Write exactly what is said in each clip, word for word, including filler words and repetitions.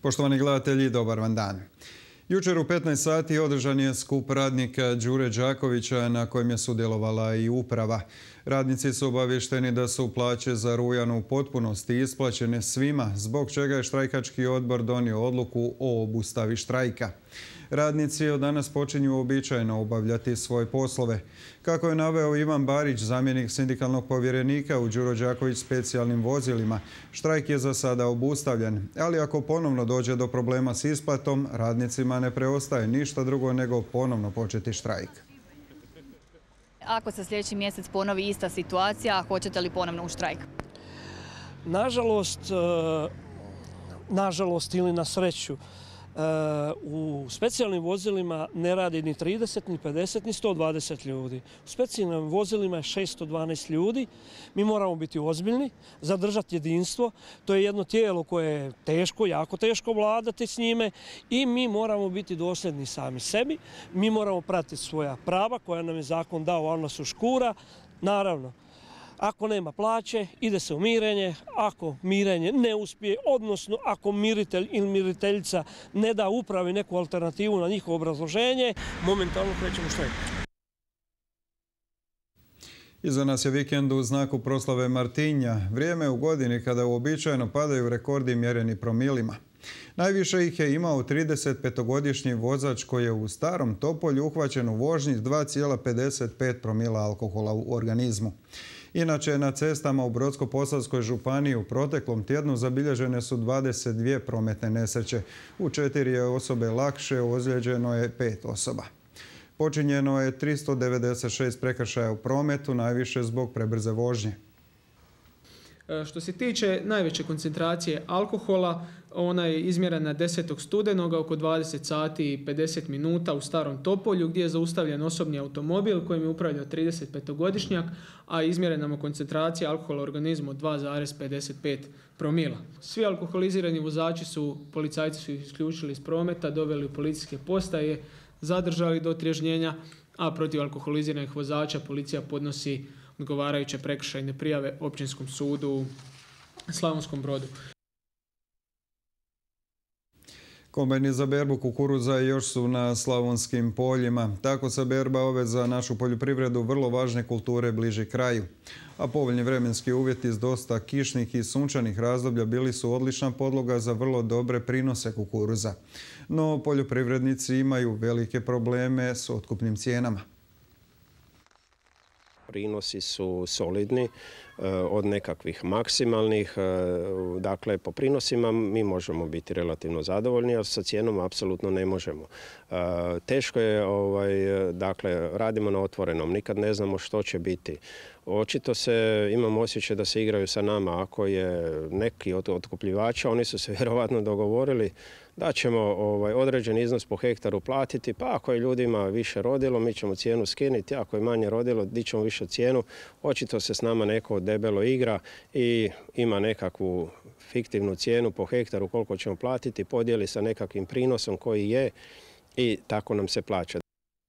Poštovani gledatelji, dobar vam dan. Jučer u petnaest sati održan je skup radnika Đure Đakovića na kojem je sudjelovala i uprava. Radnici su obavješteni da su plaće za rujan u potpunosti isplaćene svima, zbog čega je štrajkački odbor donio odluku o obustavi štrajka. Radnici od danas počinju uobičajeno obavljati svoje poslove. Kako je naveo Ivan Barić, zamjenik sindikalnog povjerenika u Đuro Đaković specijalnim vozilima, štrajk je za sada obustavljen, ali ako ponovno dođe do problema s isplatom, radnicima ne preostaje ništa drugo nego ponovno početi štrajk. Ako se sljedeći mjesec ponovi ista situacija, hoćete li ponovno u štrajk? Nažalost, nažalost ili na sreću, u specijalnim vozilima ne radi ni trideset, ni pedeset, ni sto dvadeset ljudi. U specijalnim vozilima je šesto dvanaest ljudi. Mi moramo biti ozbiljni, zadržati jedinstvo. To je jedno tijelo koje je teško, jako teško vladati s njime i mi moramo biti dosljedni sami sebi. Mi moramo pratiti svoja prava koja nam je zakon dao, a ona su škura. Naravno, ako nema plaće, ide se u mirenje. Ako mirenje ne uspije, odnosno ako miritelj ili miriteljica ne da upravi neku alternativu na njihovo obrazloženje, momentalno krećemo štrajk. Iza nas je vikend u znaku proslave Martinja, vrijeme u godini kada uobičajeno padaju rekordi mjereni promilima. Najviše ih je imao tridesetpetogodišnji vozač koji je u Starom Topolju uhvaćen u vožnji s dva zarez pedeset pet promila alkohola u organizmu. Inače, na cestama u Brodsko-posavskoj županiji u proteklom tjednu zabilježene su dvadeset dvije prometne nesreće. U četiri je osobe lakše, ozlijeđeno je pet osoba. Počinjeno je tristo devedeset šest prekršaja u prometu, najviše zbog prebrze vožnje. Što se tiče najveće koncentracije alkohola, ona je izmjerena desetog studenoga oko dvadeset sati i pedeset minuta u Starom Topolju, gdje je zaustavljen osobni automobil kojim je upravljao tridesetpetogodišnjak, a izmjerena mu koncentracija alkohola u organizmu dva zarez pedeset pet promila. Svi alkoholizirani vozači su, policajci su isključili iz prometa, doveli u policijske postaje, zadržali do triježnjenja, a protiv alkoholiziranih vozača policija podnosi odgovarajuće prekršajne prijave Općinskom sudu u Slavonskom Brodu. Kombajni za berbu kukuruza još su na slavonskim poljima. Tako se berba ove za našu poljoprivredu vrlo važne kulture bliži kraju. A povoljni vremenski uvjeti s dosta kišnih i sunčanih razdoblja bili su odlična podloga za vrlo dobre prinose kukuruza. No poljoprivrednici imaju velike probleme s otkupnim cijenama. Prinosi su solidni od nekakvih maksimalnih, dakle po prinosima mi možemo biti relativno zadovoljni, a sa cijenom apsolutno ne možemo. Teško je, ovaj, dakle radimo na otvorenom, nikad ne znamo što će biti. Očito se, imam osjećaj da se igraju sa nama. Ako je neki od otkupljivača, oni su se vjerovatno dogovorili da ćemo ovaj, određen iznos po hektaru platiti, pa ako je ljudima više rodilo, mi ćemo cijenu skinuti, ako je manje rodilo, dićemo više cijenu. Očito se s nama neko debelo igra i ima nekakvu fiktivnu cijenu po hektaru koliko ćemo platiti, podijeli sa nekakvim prinosom koji je i tako nam se plaća.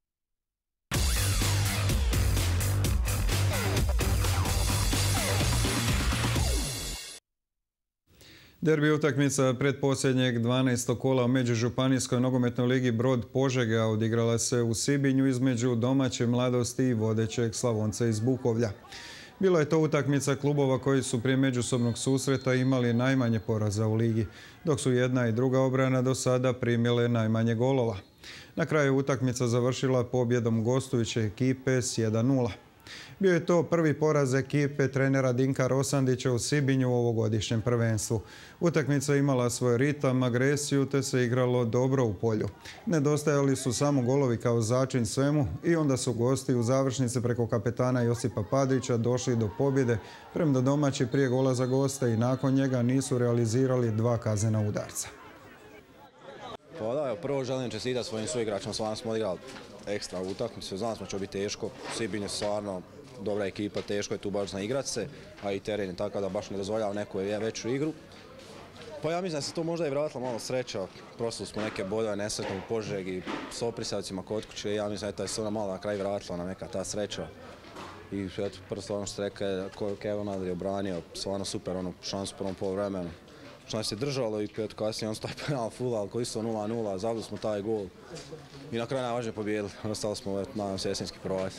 Derbi utakmica pretposljednjeg dvanaestog kola u međužupanijskoj nogometnoj ligi Brod Požega odigrala se u Sibinju između domaće Mladosti i vodećeg Slavonca iz Bukovlja. Bila je to utakmica klubova koji su prije međusobnog susreta imali najmanje poraza u ligi, dok su jedna i druga obrana do sada primile najmanje golova. Na kraju utakmica završila pobjedom gostujuće ekipe s jedan nula. Bio je to prvi poraz ekipe trenera Dinka Rosandića u Sibinju u ovogodišnjem prvenstvu. Utakmica imala svoj ritam, agresiju te se igralo dobro u polju. Nedostajali su samo golovi kao začin svemu i onda su gosti u završnici preko kapetana Josipa Padrića došli do pobjede, premda domaći prije gola za goste i nakon njega nisu realizirali dva kaznena udarca. Pa da, prvo želim čestitati svojim suigračima, stvarno smo odigrali ekstra utakmicu, znam smo će biti teško, Sibinj je stvarno dobra ekipa, teško je tu baš na igrat se, a i teren je tako da baš ne dozvoljava neku veću igru. Pa ja mislim da se to možda i vratila malo sreća, prosto smo neke bodove nesretno u Požegi s Oprisavcima kod kuće, ja mislim da je se ona malo na kraju vratila na neka ta sreća. I eto, prvo stvarno što rekao je Kevin Adri obranio, stvarno super, ono, šansu u prvom poluvremenu. što nas je držalo i pet kasnije on stoji penal fulal koji su nula nula, zabili smo taj gol i na kraju najvažnije pobijedili. Ostali smo, nadam se, jesenski prvaci.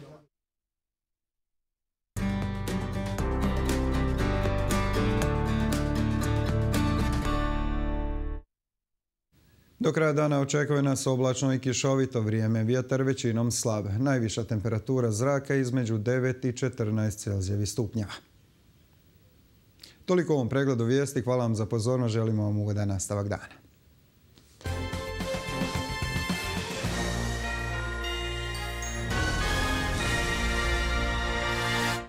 Do kraja dana očekuje nas oblačno i kišovito vrijeme, vjetar većinom slab. Najviša temperatura zraka između devet i četrnaest Celzijevih stupnjeva. Toliko u ovom pregledu vijesti, hvala vam za pozornost, želimo vam ugodan nastavak dana.